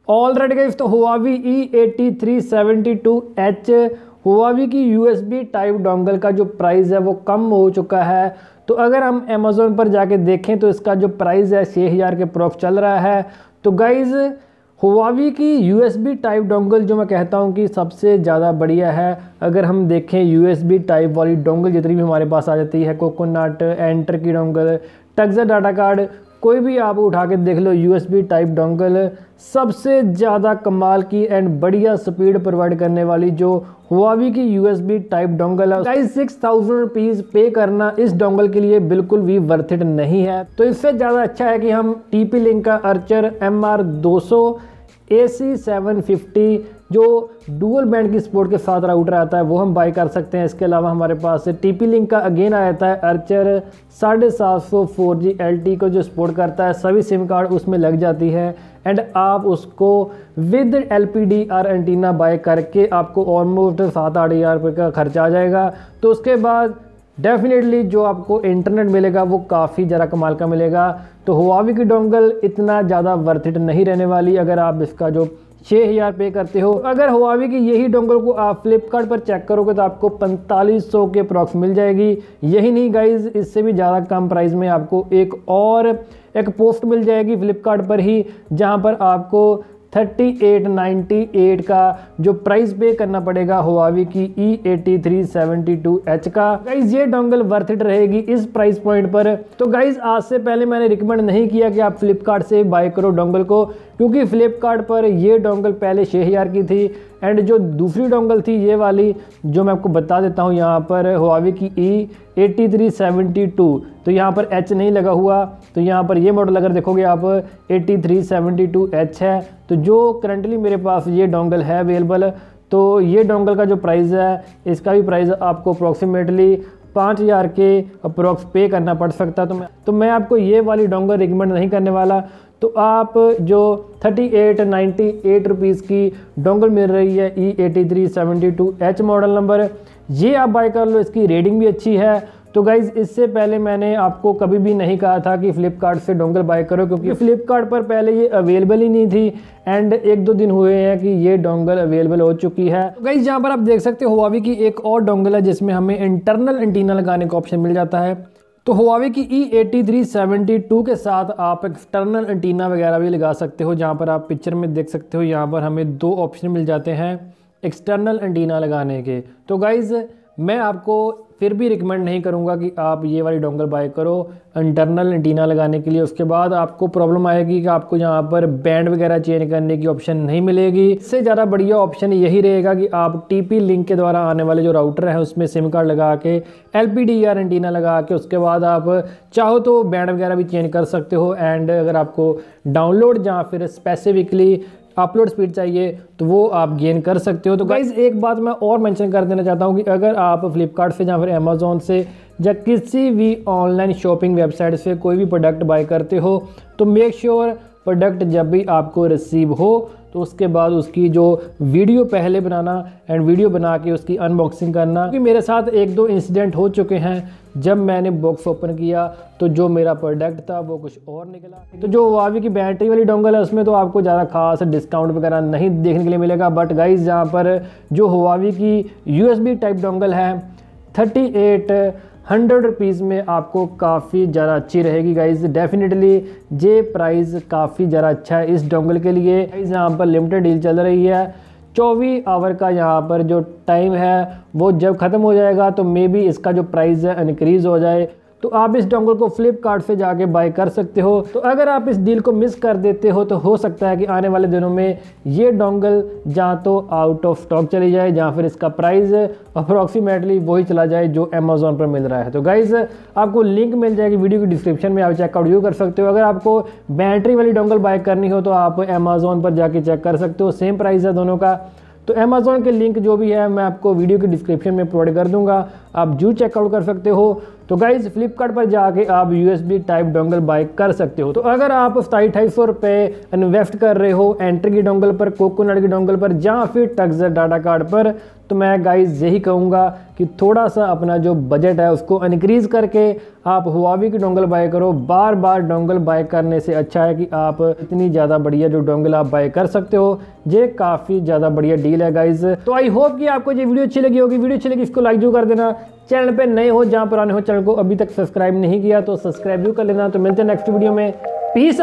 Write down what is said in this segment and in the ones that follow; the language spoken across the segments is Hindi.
ऑलरेडी गाइस, तो हुआवी E8372H हुआवी की USB टाइप डोंगल का जो प्राइस है वो कम हो चुका है। तो अगर हम अमेज़ोन पर जाके देखें तो इसका जो प्राइस है 6000 के अप्रॉक्स चल रहा है। तो गाइज़ हुआवी की USB टाइप डोंगल जो मैं कहता हूँ कि सबसे ज़्यादा बढ़िया है। अगर हम देखें USB टाइप वाली डोंगल जितनी भी हमारे पास आ जाती है, कोकोनट, एंटर की डोंगल, टक्सर डाटा कार्ड, कोई भी आप उठा के देख लो, USB टाइप डोंगल सबसे ज़्यादा कमाल की एंड बढ़िया स्पीड प्रोवाइड करने वाली जो हुआवी की USB टाइप डोंगल है। गाइस 6000 रुपीज़ पे करना इस डोंगल के लिए बिल्कुल भी वर्थ इट नहीं है। तो इससे ज़्यादा अच्छा है कि हम TP-Link का अर्चर MR200 AC750 जो डुअल बैंड की सपोर्ट के साथ राउटर आता है वो हम बाय कर सकते हैं। इसके अलावा हमारे पास TP-Link का अगेन आ जाता है अर्चर 750 4G LTE को जो सपोर्ट करता है, सभी सिम कार्ड उसमें लग जाती है एंड आप उसको विद LPDR एंटीना बाय करके आपको ऑलमोस्ट 7-8 हज़ार रुपये का खर्चा आ जाएगा। तो उसके बाद डेफिनेटली जो आपको इंटरनेट मिलेगा वो काफ़ी ज़रा कमाल का मिलेगा। तो हुआवी की डोंगल इतना ज़्यादा वर्थ इट नहीं रहने वाली अगर आप इसका जो 6000 पे करते हो। अगर हुआवी की यही डोंगल को आप फ्लिपकार्ट पर चेक करोगे तो आपको 4500 के अप्रॉक्स मिल जाएगी। यही नहीं गाइज, इससे भी ज़्यादा कम प्राइस में आपको एक पोस्ट मिल जाएगी फ्लिपकार्ट पर ही, जहां पर आपको 3898 का जो प्राइस पे करना पड़ेगा हुआवी की E8372H का। गाइज ये डोंगल वर्थ इट रहेगी इस प्राइस पॉइंट पर। तो गाइज आज से पहले मैंने रिकमेंड नहीं किया कि आप फ्लिपकार्ट से बाय करो डोंगल को, क्योंकि फ्लिपकार्ट पर ये डोंगल पहले 6000 की थी एंड जो दूसरी डोंगल थी ये वाली जो मैं आपको बता देता हूँ यहाँ पर हुआवी की E8372, तो यहाँ पर H नहीं लगा हुआ। तो यहाँ पर ये मॉडल अगर देखोगे आप 8372H है। तो जो करंटली मेरे पास ये डोंगल है अवेलेबल, तो ये डोंगल का जो प्राइस है इसका भी प्राइस आपको अप्रॉक्सीमेटली 5000 के अप्रॉक्स पे करना पड़ सकता है। तो मैं आपको ये वाली डोंगल रिकमेंड नहीं करने वाला। तो आप जो 3898 रुपीज़ की डोंगल मिल रही है E8372H मॉडल नंबर, ये आप बाय कर लो। इसकी रेटिंग भी अच्छी है। तो गाइज़ इससे पहले मैंने आपको कभी भी नहीं कहा था कि फ़्लिपकार्ट से डोंगल बाय करो, क्योंकि फ़्लिपकार्ट पर पहले ये अवेलेबल ही नहीं थी एंड 1-2 दिन हुए हैं कि ये डोंगल अवेलेबल हो चुकी है। तो गाइज़ यहाँ पर आप देख सकते हो हुआवी की एक और डोंगल है जिसमें हमें इंटरनल एंटीना लगाने का ऑप्शन मिल जाता है। तो हुआवी की E8372 के साथ आप एक्सटर्नल एंटीना वगैरह भी लगा सकते हो, जहाँ पर आप पिक्चर में देख सकते हो। यहाँ पर हमें 2 ऑप्शन मिल जाते हैं एक्सटर्नल एंटीना लगाने के। तो गाइज़ मैं आपको फिर भी रिकमेंड नहीं करूंगा कि आप ये वाली डोंगल बाय करो इंटरनल एंटीना लगाने के लिए। उसके बाद आपको प्रॉब्लम आएगी कि आपको यहाँ पर बैंड वगैरह चेंज करने की ऑप्शन नहीं मिलेगी। इससे ज़्यादा बढ़िया ऑप्शन यही रहेगा कि आप TP-Link के द्वारा आने वाले जो राउटर है उसमें सिम कार्ड लगा के LPDR एंटीना लगा के उसके बाद आप चाहो तो बैंड वगैरह भी चेंज कर सकते हो। एंड अगर आपको डाउनलोड या फिर स्पेसिफिकली अपलोड स्पीड चाहिए तो वो आप गेन कर सकते हो। तो गाइज़ एक बात मैं और मेंशन कर देना चाहता हूँ कि अगर आप फ्लिपकार्ट से या फिर अमेज़ॉन से या किसी भी ऑनलाइन शॉपिंग वेबसाइट से कोई भी प्रोडक्ट बाय करते हो तो मेक श्योर प्रोडक्ट जब भी आपको रिसीव हो तो उसके बाद उसकी जो वीडियो पहले बनाना एंड वीडियो बना के उसकी अनबॉक्सिंग करना। क्योंकि मेरे साथ 1-2 इंसिडेंट हो चुके हैं जब मैंने बॉक्स ओपन किया तो जो मेरा प्रोडक्ट था वो कुछ और निकला। तो जो हुआवी की बैटरी वाली डोंगल है उसमें तो आपको ज़्यादा खास डिस्काउंट वगैरह नहीं देखने के लिए मिलेगा। बट गाइज यहाँ पर जो हुआवी की USB टाइप डोंगल है 3800 रुपीज़ में आपको काफ़ी ज़्यादा अच्छी रहेगी। गाइज डेफिनेटली ये प्राइस काफ़ी ज़्यादा अच्छा है इस डोंगल के लिए। गाइज यहाँ पर लिमिटेड डील चल रही है, 24 आवर का यहाँ पर जो टाइम है वो जब ख़त्म हो जाएगा तो मे बी इसका जो प्राइस है इनक्रीज़ हो जाए। तो आप इस डोंगल को फ्लिपकार्ट से जाके बाय कर सकते हो। तो अगर आप इस डील को मिस कर देते हो तो हो सकता है कि आने वाले दिनों में ये डोंगल जहाँ तो आउट ऑफ स्टॉक चली जाए जहाँ फिर इसका प्राइस अप्रॉक्सीमेटली वही चला जाए जो अमेज़ॉन पर मिल रहा है। तो गाइज़ आपको लिंक मिल जाएगी वीडियो की डिस्क्रिप्शन में, आप चेकआउट व्यू कर सकते हो। अगर आपको बैटरी वाली डोंगल बाय करनी हो तो आप अमेज़ॉन पर जाके चेक कर सकते हो, सेम प्राइस है दोनों का। तो अमेज़ॉन के लिंक जो भी है मैं आपको वीडियो की डिस्क्रिप्शन में प्रोवाइड कर दूंगा, आप जू चेकआउट कर सकते हो। तो गाइज फ्लिपकार्ट पर जाके आप USB टाइप डोंगल बाय कर सकते हो। तो अगर आप 2800 रुपये इन्वेस्ट कर रहे हो एंटर की डोंगल पर, कोकोनट की डोंगल पर या फिर टक्स डाटा कार्ड पर, तो मैं गाइज यही कहूँगा कि थोड़ा सा अपना जो बजट है उसको इनक्रीज़ करके आप हुआवी की डोंगल बाय करो। बार बार डोंगल बाय करने से अच्छा है कि आप इतनी ज़्यादा बढ़िया जो डोंगल आप बाय कर सकते हो। ये काफ़ी ज़्यादा बढ़िया डील है गाइज। तो आई होप कि आपको ये वीडियो अच्छी लगी होगी। वीडियो अच्छी लगी इसको लाइक जो कर देना। चैनल पे नए हो, जहाँ पुराने हो, चैनल को अभी तक सब्सक्राइब नहीं किया तो सब्सक्राइब भी कर लेना। तो मिलते हैं नेक्स्ट वीडियो में। Peace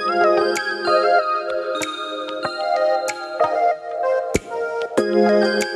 out.